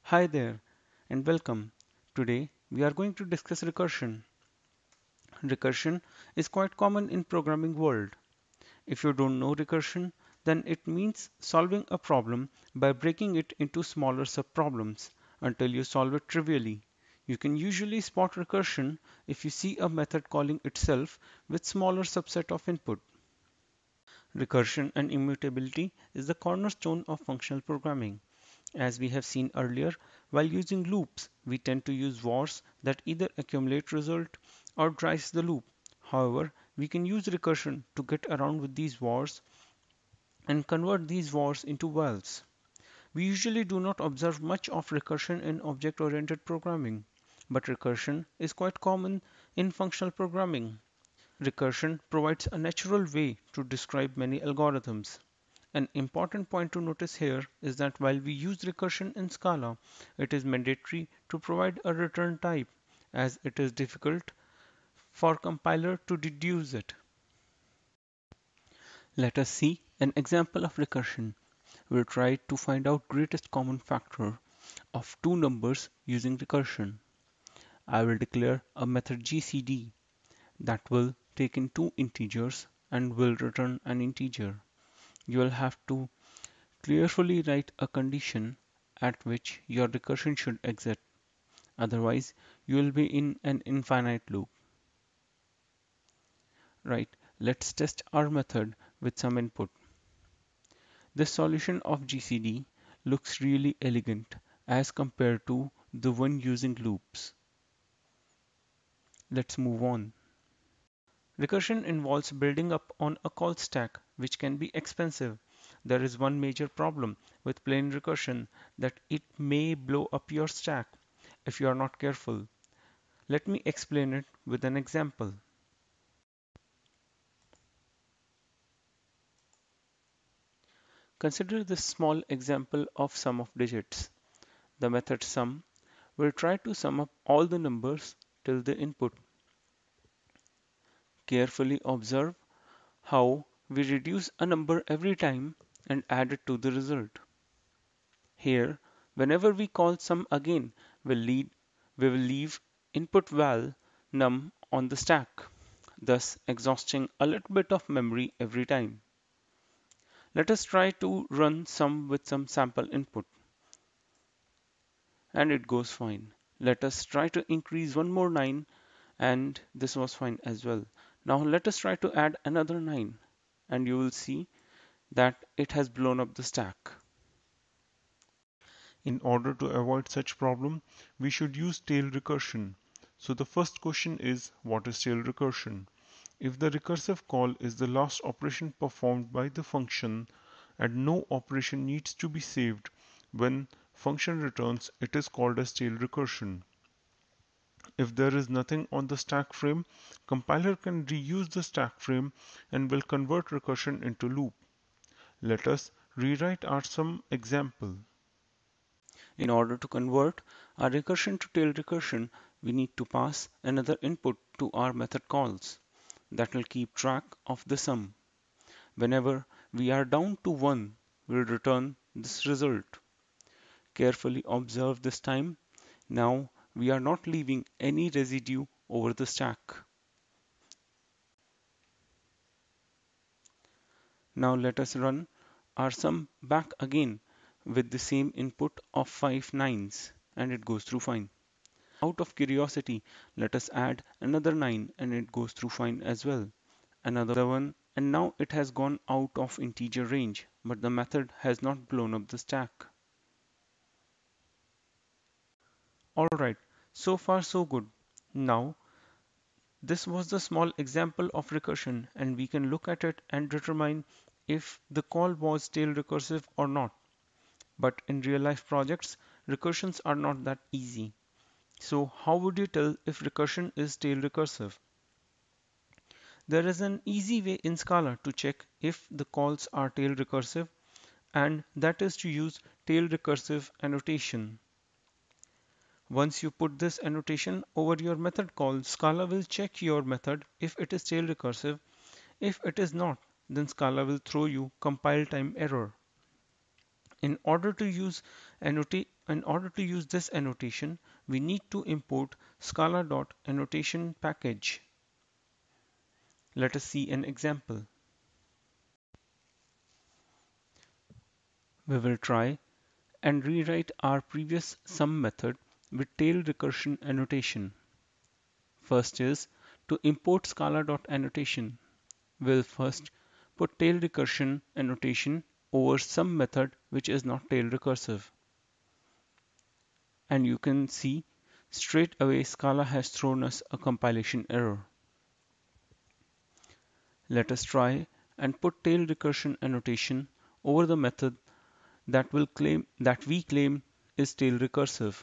Hi there and welcome. Today we are going to discuss recursion. Recursion is quite common in programming world. If you don't know recursion, then it means solving a problem by breaking it into smaller subproblems until you solve it trivially. You can usually spot recursion if you see a method calling itself with smaller subset of input. Recursion and immutability is the cornerstone of functional programming. As we have seen earlier, while using loops, we tend to use wars that either accumulate result or drives the loop. However, we can use recursion to get around with these wars and convert these wars into vals. We usually do not observe much of recursion in object-oriented programming, but recursion is quite common in functional programming. Recursion provides a natural way to describe many algorithms. An important point to notice here is that while we use recursion in Scala, it is mandatory to provide a return type, as it is difficult for compiler to deduce it. Let us see an example of recursion. We'll try to find out greatest common factor of two numbers using recursion. I will declare a method GCD that will take in two integers and will return an integer. You will have to carefully write a condition at which your recursion should exit. Otherwise, you will be in an infinite loop. Right, let's test our method with some input. This solution of GCD looks really elegant as compared to the one using loops. Let's move on. Recursion involves building up on a call stack, which can be expensive. There is one major problem with plain recursion, that it may blow up your stack if you are not careful. Let me explain it with an example. Consider this small example of sum of digits. The method sum will try to sum up all the numbers till the input. Carefully observe how we reduce a number every time and add it to the result. Here, whenever we call sum again, we will leave input val num on the stack, thus exhausting a little bit of memory every time. Let us try to run sum with some sample input, and it goes fine. Let us try to increase one more 9, and this was fine as well. Now let us try to add another 9, and you will see that it has blown up the stack. In order to avoid such problem, we should use tail recursion. So the first question is, what is tail recursion? If the recursive call is the last operation performed by the function and no operation needs to be saved when function returns, it is called as tail recursion. If there is nothing on the stack frame, compiler can reuse the stack frame and will convert recursion into loop. Let us rewrite our sum example. In order to convert our recursion to tail recursion, we need to pass another input to our method calls that will keep track of the sum. Whenever we are down to 1, we'll return this result. Carefully observe this time. Now we are not leaving any residue over the stack. Now let us run our sum back again with the same input of 5 nines, and it goes through fine. Out of curiosity, let us add another 9 and it goes through fine as well. Another one, and now it has gone out of integer range, but the method has not blown up the stack. Alright, so far so good. Now, this was the small example of recursion, and we can look at it and determine if the call was tail recursive or not. But in real life projects, recursions are not that easy. So how would you tell if recursion is tail recursive? There is an easy way in Scala to check if the calls are tail recursive, and that is to use tail recursive annotation. Once you put this annotation over your method call, Scala will check your method if it is tail recursive. If it is not, then Scala will throw you compile time error. In order to use in order to use this annotation, we need to import Scala.annotation package. Let us see an example. We will try and rewrite our previous sum method with tail recursion annotation. First is to import Scala.annotation. We'll first put tail recursion annotation over some method which is not tail recursive. And you can see straight away Scala has thrown us a compilation error. Let us try and put tail recursion annotation over the method that we claim is tail recursive.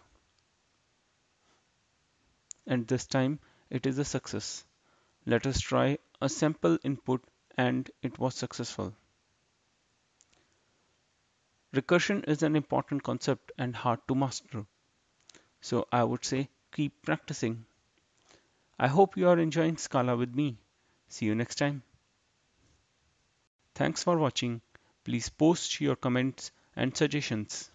And this time it is a success. Let us try a sample input and it was successful. Recursion is an important concept and hard to master. So I would say keep practicing. I hope you are enjoying Scala with me. See you next time. Thanks for watching. Please post your comments and suggestions.